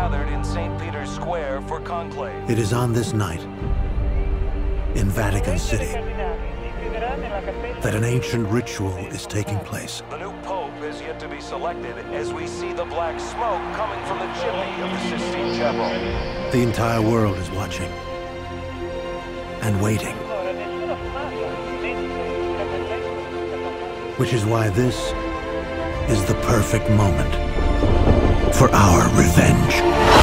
gathered in St. Peter's Square for conclave. It is on this night, in Vatican City, that an ancient ritual is taking place. The new pope is yet to be selected as we see the black smoke coming from the chimney of the Sistine Chapel. The entire world is watching and waiting. Which is why this is the perfect moment for our revenge.